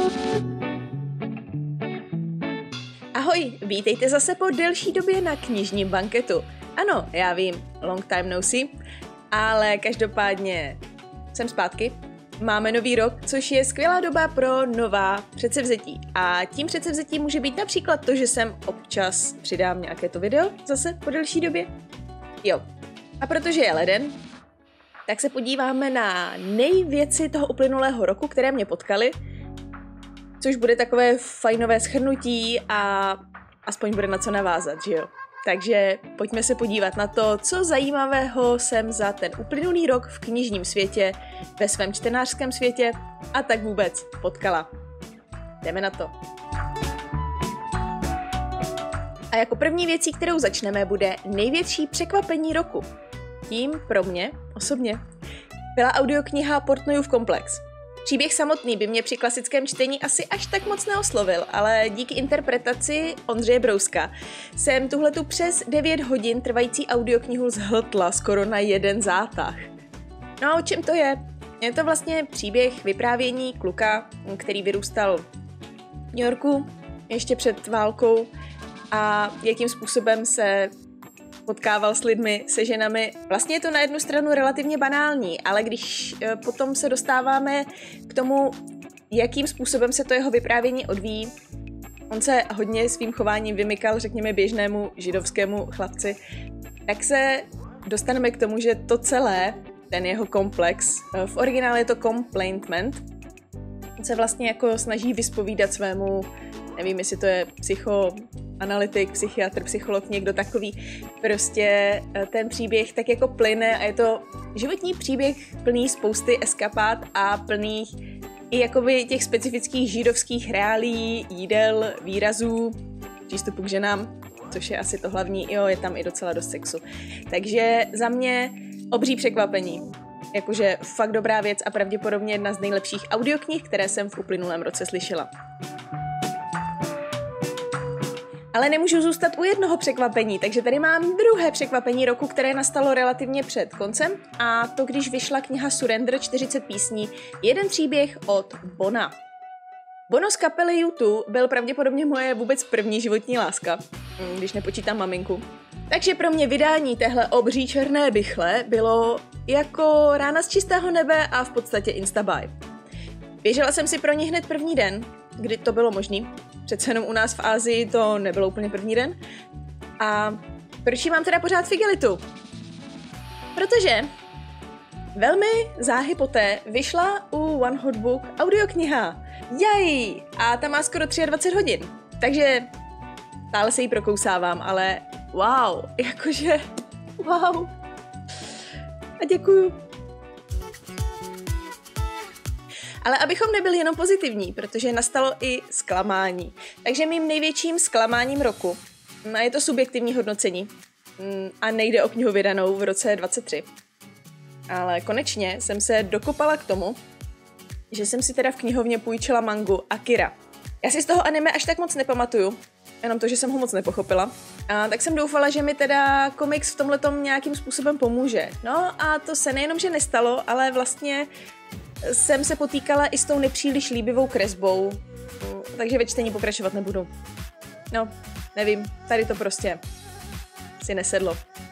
Ahoj, vítejte zase po delší době na knižním banketu. Ano, já vím, long time no see, ale každopádně jsem zpátky. Máme nový rok, což je skvělá doba pro nová předsevzetí. A tím předsevzetím může být například to, že sem občas přidám nějaké to video zase po delší době. Jo. A protože je leden, tak se podíváme na nejvěci toho uplynulého roku, které mě potkaly, což bude takové fajnové shrnutí a aspoň bude na co navázat, že jo? Takže pojďme se podívat na to, co zajímavého jsem za ten uplynulý rok v knižním světě, ve svém čtenářském světě a tak vůbec potkala. Jdeme na to. A jako první věcí, kterou začneme, bude největší překvapení roku. Tím pro mě osobně byla audiokniha Portnoyův komplex. Příběh samotný by mě při klasickém čtení asi až tak moc neoslovil, ale díky interpretaci Ondřeje Brouska jsem tuhletu přes 9 hodin trvající audioknihu zhltla skoro na jeden zátah. No a o čem to je? Je to vlastně příběh vyprávění kluka, který vyrůstal v New Yorku ještě před válkou a jakým způsobem se potkával s lidmi, se ženami. Vlastně je to na jednu stranu relativně banální, ale když potom se dostáváme k tomu, jakým způsobem se to jeho vyprávění odvíjí, on se hodně svým chováním vymykal, řekněme, běžnému židovskému chlapci, tak se dostaneme k tomu, že to celé, ten jeho komplex, v originálu je to complaintment, se vlastně jako snaží vyspovídat svému, nevím, jestli to je psychoanalytik, psychiatr, psycholog, někdo takový. Prostě ten příběh tak jako plyne a je to životní příběh plný spousty eskapád a plných i jakoby těch specifických židovských reálí, jídel, výrazů, přístupu k ženám, což je asi to hlavní, jo, je tam i docela dost sexu. Takže za mě obří překvapení. Jakože fakt dobrá věc a pravděpodobně jedna z nejlepších audioknih, které jsem v uplynulém roce slyšela. Ale nemůžu zůstat u jednoho překvapení, takže tady mám druhé překvapení roku, které nastalo relativně před koncem, a to když vyšla kniha Surrender 40 písní, jeden příběh od Bona. Bono z kapely U2 byl pravděpodobně moje vůbec první životní láska, když nepočítám maminku. Takže pro mě vydání téhle obří černé bychle bylo jako rána z čistého nebe a v podstatě instabuy. Běžela jsem si pro ní hned první den, kdy to bylo možný. Přece jenom u nás v Asii to nebylo úplně první den. A proč ji mám teda pořád v igelitu? Protože velmi záhy poté vyšla u One Hot Book audiokniha. Jej! A ta má skoro 23 hodin. Takže stále se jí prokousávám, ale wow, jakože wow. A děkuju. Ale abychom nebyli jenom pozitivní, protože nastalo i zklamání. Takže mým největším zklamáním roku, a je to subjektivní hodnocení, a nejde o knihu vydanou v roce 23. Ale konečně jsem se dokopala k tomu, že jsem si teda v knihovně půjčila mangu Akira. Já si z toho anime až tak moc nepamatuju, jenom to, že jsem ho moc nepochopila. A tak jsem doufala, že mi teda komiks v tomhletom nějakým způsobem pomůže. No a to se nejenom, že nestalo, ale vlastně jsem se potýkala i s tou nepříliš líbivou kresbou, takže ve čtení pokračovat nebudu. No, nevím, tady to prostě si nesedlo.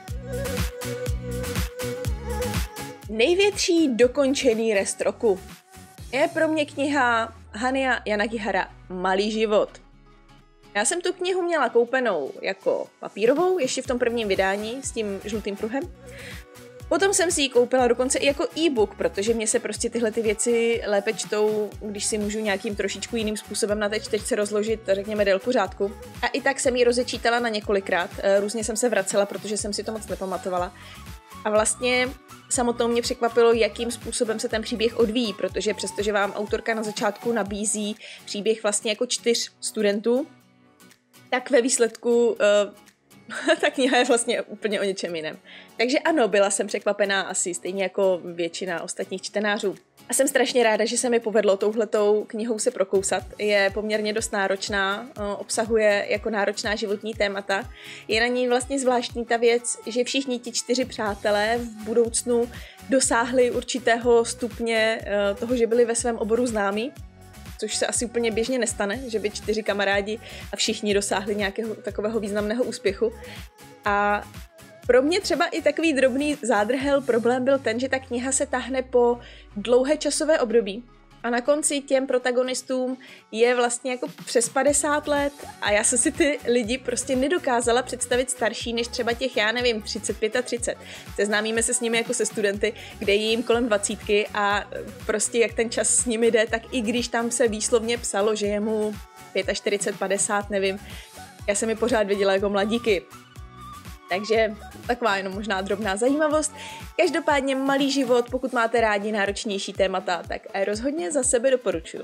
Největší dokončený rest roku je pro mě kniha Hania Yanagihara Malý život. Já jsem tu knihu měla koupenou jako papírovou, ještě v tom prvním vydání s tím žlutým pruhem. Potom jsem si ji koupila dokonce i jako e-book, protože mě se prostě tyhle ty věci lépe čtou, když si můžu nějakým trošičku jiným způsobem na té čtečce rozložit, řekněme, délku řádku. A i tak jsem ji rozečítala na několikrát, různě jsem se vracela, protože jsem si to moc nepamatovala. A vlastně samotnou mě překvapilo, jakým způsobem se ten příběh odvíjí, protože přestože vám autorka na začátku nabízí příběh vlastně jako 4 studentů, tak ve výsledku ta kniha je vlastně úplně o něčem jiném. Takže ano, byla jsem překvapená asi stejně jako většina ostatních čtenářů. A jsem strašně ráda, že se mi povedlo touhletou knihou se prokousat. Je poměrně dost náročná, obsahuje jako náročná životní témata. Je na ní vlastně zvláštní ta věc, že všichni ti 4 přátelé v budoucnu dosáhli určitého stupně toho, že byli ve svém oboru známí. což se asi úplně běžně nestane, že by 4 kamarádi a všichni dosáhli nějakého takového významného úspěchu. A pro mě třeba i takový drobný zádrhel problém byl ten, že ta kniha se táhne po dlouhé časové období a na konci těm protagonistům je vlastně jako přes 50 let a já jsem si ty lidi prostě nedokázala představit starší než třeba těch, já nevím, 35 a 30. Seznámíme se s nimi jako se studenty, kde je jim kolem 20 a prostě jak ten čas s nimi jde, tak i když tam se výslovně psalo, že je mu 45, 50, nevím, já jsem je pořád viděla jako mladíky. Takže taková jenom možná drobná zajímavost. Každopádně Malý život, pokud máte rádi náročnější témata, tak rozhodně za sebe doporučuji.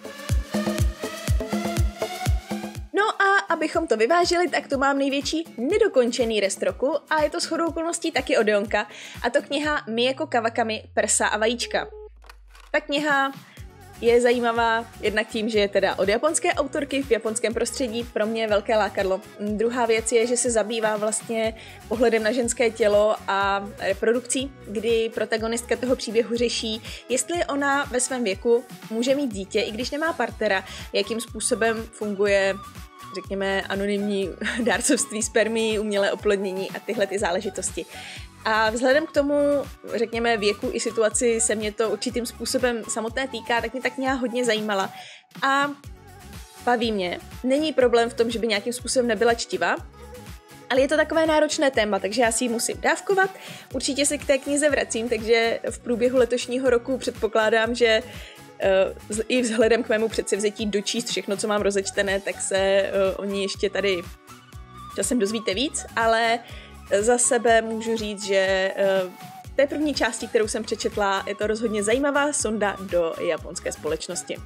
No a abychom to vyvážili, tak tu mám největší nedokončený rest roku a je to shodou okolností taky od Jonka a to kniha Mieko Kawakami Prsa a vajíčka. Ta kniha je zajímavá jednak tím, že je teda od japonské autorky v japonském prostředí, pro mě velké lákadlo. Druhá věc je, že se zabývá vlastně pohledem na ženské tělo a reprodukcí, kdy protagonistka toho příběhu řeší, jestli ona ve svém věku může mít dítě, i když nemá partnera, jakým způsobem funguje, řekněme, anonymní dárcovství spermií, umělé oplodnění a tyhle ty záležitosti. A vzhledem k tomu, řekněme, věku i situaci se mě to určitým způsobem samotné týká, tak mě ta kniha hodně zajímala. A baví mě. Není problém v tom, že by nějakým způsobem nebyla čtivá, ale je to takové náročné téma, takže já si ji musím dávkovat. Určitě se k té knize vracím, takže v průběhu letošního roku předpokládám, že i vzhledem k mému předsevzetí dočíst všechno, co mám rozečtené, tak se o ní ještě tady časem dozvíte víc, ale za sebe můžu říct, že v té první části, kterou jsem přečetla, je to rozhodně zajímavá sonda do japonské společnosti.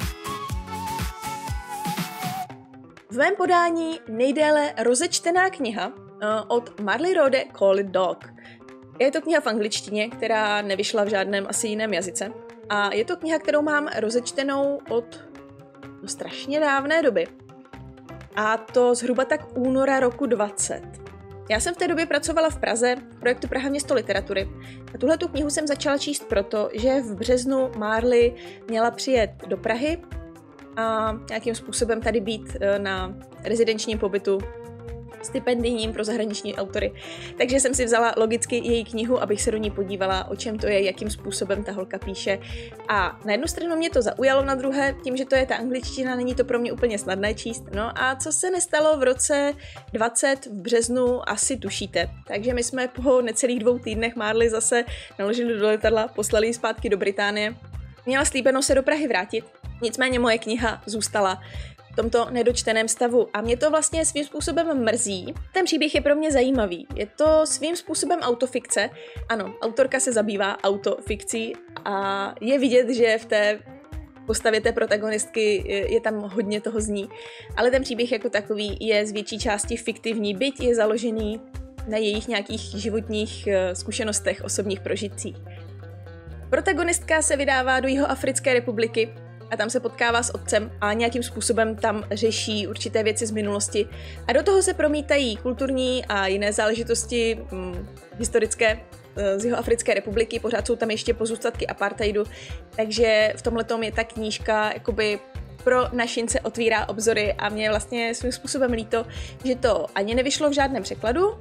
V mém podání nejdéle rozečtená kniha od Marley Roode Call It Dog. Je to kniha v angličtině, která nevyšla v žádném asi jiném jazyce. A je to kniha, kterou mám rozečtenou od strašně dávné doby. A to zhruba tak února roku 20. Já jsem v té době pracovala v Praze v projektu Praha město literatury a tuhletu knihu jsem začala číst proto, že v březnu Marley měla přijet do Prahy a nějakým způsobem tady být na rezidenčním pobytu stipendijním pro zahraniční autory. Takže jsem si vzala logicky její knihu, abych se do ní podívala, o čem to je, jakým způsobem ta holka píše. A na jednu stranu mě to zaujalo, na druhé, tím, že to je ta angličtina, není to pro mě úplně snadné číst. No a co se nestalo v roce 20 v březnu, asi tušíte. Takže my jsme po necelých 2 týdnech Marley zase naložili do letadla, poslali ji zpátky do Británie. Měla slíbeno se do Prahy vrátit, nicméně moje kniha zůstala v tomto nedočteném stavu a mě to vlastně svým způsobem mrzí. Ten příběh je pro mě zajímavý. Je to svým způsobem autofikce. Ano, autorka se zabývá autofikcí a je vidět, že v té postavě té protagonistky je tam hodně toho z ní. Ale ten příběh jako takový je z větší části fiktivní, byť je založený na jejich nějakých životních zkušenostech, osobních prožitcích. Protagonistka se vydává do Jihoafrické republiky a tam se potkává s otcem a nějakým způsobem tam řeší určité věci z minulosti. A do toho se promítají kulturní a jiné záležitosti historické z Jihoafrické republiky, pořád jsou tam ještě pozůstatky apartheidu, takže v tomhletom je ta knížka jakoby pro našince otvírá obzory a mě vlastně svým způsobem líto, že to ani nevyšlo v žádném překladu,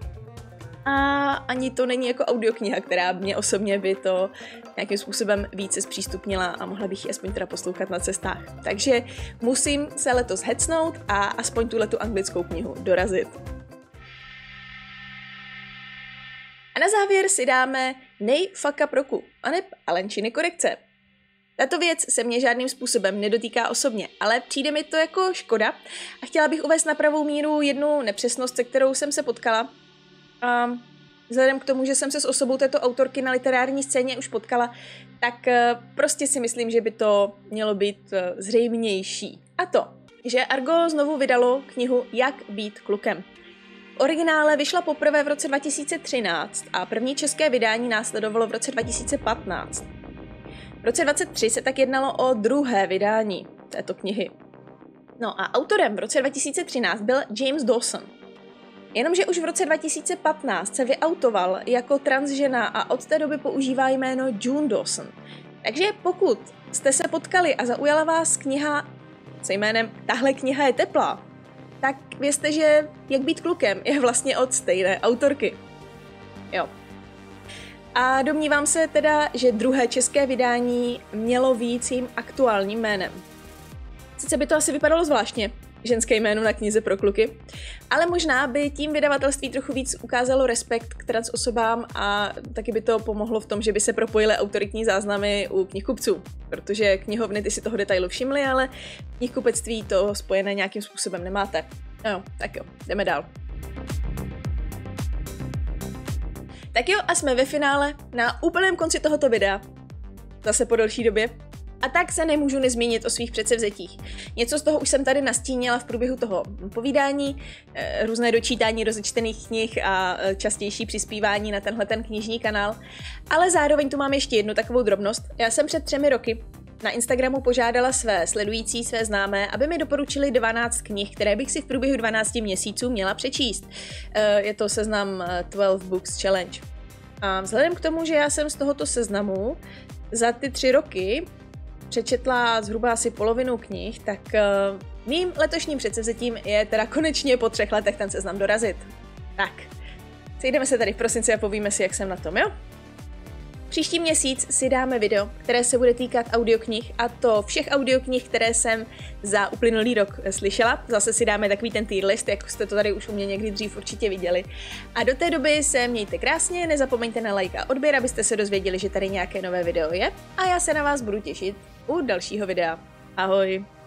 a ani to není jako audiokniha, která mě osobně by to nějakým způsobem více zpřístupnila a mohla bych ji aspoň teda poslouchat na cestách. Takže musím se letos hecnout a aspoň tuhletu anglickou knihu dorazit. A na závěr si dáme fuck up roku, aneb Alenčiny korekce. Tato věc se mě žádným způsobem nedotýká osobně, ale přijde mi to jako škoda a chtěla bych uvést na pravou míru jednu nepřesnost, se kterou jsem se potkala. A vzhledem k tomu, že jsem se s osobou této autorky na literární scéně už potkala, tak prostě si myslím, že by to mělo být zřejmější. A to, že Argo znovu vydalo knihu Jak být klukem. V originále vyšla poprvé v roce 2013 a první české vydání následovalo v roce 2015. V roce 2023 se tak jednalo o druhé vydání této knihy. No a autorem v roce 2013 byl James Dawson. Jenomže už v roce 2015 se vyautoval jako transžena a od té doby používá jméno June Dawson. Takže pokud jste se potkali a zaujala vás kniha se jménem Tahle kniha je teplá, tak vězte, že Jak být klukem je vlastně od stejné autorky. Jo. A domnívám se teda, že druhé české vydání mělo víc jím aktuálním jménem. Sice by to asi vypadalo zvláštně, ženské jméno na knize pro kluky, ale možná by tím vydavatelství trochu víc ukázalo respekt k trans osobám a taky by to pomohlo v tom, že by se propojily autoritní záznamy u knihkupců, protože knihovny ty si toho detailu všimly, ale v knihkupectví to spojené nějakým způsobem nemáte. No, tak jo, jdeme dál. Tak jo, a jsme ve finále, na úplném konci tohoto videa. Zase po delší době. A tak se nemůžu nezmínit o svých předsevzetích. Něco z toho už jsem tady nastínila v průběhu toho povídání, různé dočítání rozečtených knih a častější přispívání na tenhle knižní kanál. Ale zároveň tu mám ještě jednu takovou drobnost. Já jsem před 3 roky na Instagramu požádala své sledující, své známé, aby mi doporučili 12 knih, které bych si v průběhu 12 měsíců měla přečíst. Je to seznam 12 Books Challenge. A vzhledem k tomu, že já jsem z tohoto seznamu za ty 3 roky přečetla zhruba asi polovinu knih, tak mým letošním předsevzetím je teda konečně po 3 letech ten seznam dorazit. Tak, sejdeme se tady v prosinci a povíme si, jak jsem na tom, jo? Příští měsíc si dáme video, které se bude týkat audioknih, a to všech audioknih, které jsem za uplynulý rok slyšela. Zase si dáme takový ten tier list, jak jste to tady už u mě někdy dřív určitě viděli. A do té doby se mějte krásně, nezapomeňte na like a odběr, abyste se dozvěděli, že tady nějaké nové video je. A já se na vás budu těšit u dalšího videa. Ahoj!